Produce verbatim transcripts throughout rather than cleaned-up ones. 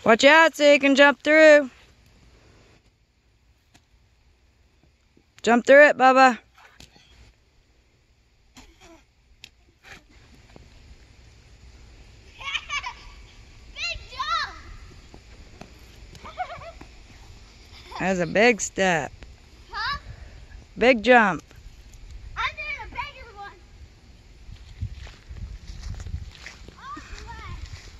Watch out so you can jump through. Jump through it, Bubba. Big jump. That's a big step. Huh? Big jump. I'm doing a bigger one. Off the way.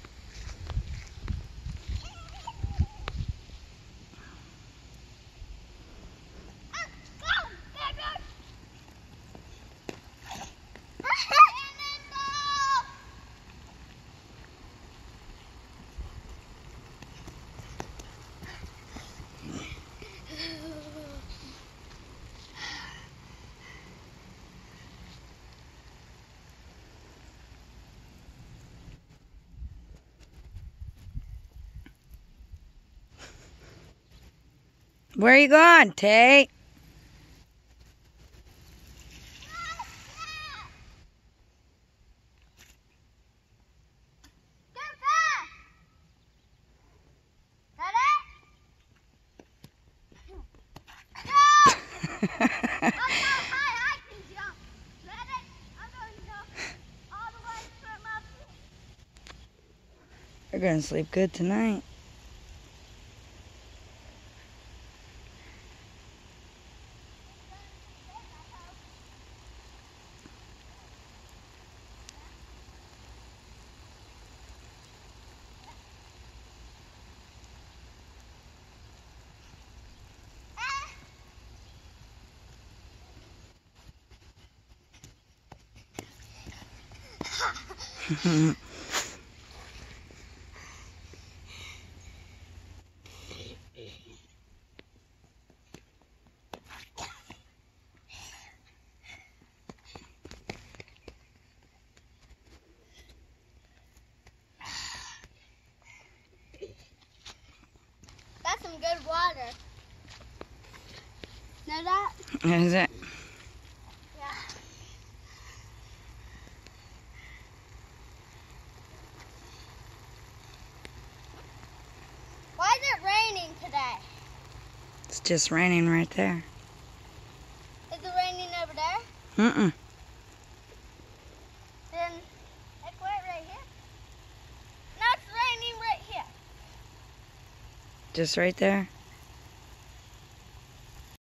Ah, go, bigger. And then go. Where are you going, Tate? Go fast. That it? Go. That's how high I can jump. Let it. I'm going to jump all the way from up here. You're gonna sleep good tonight. That's some good water. Know that? Is it? Yeah. Why is it raining today? It's just raining right there. Is it raining over there? Mm-mm. Then it's wet right here. No, it's raining right here. Just right there.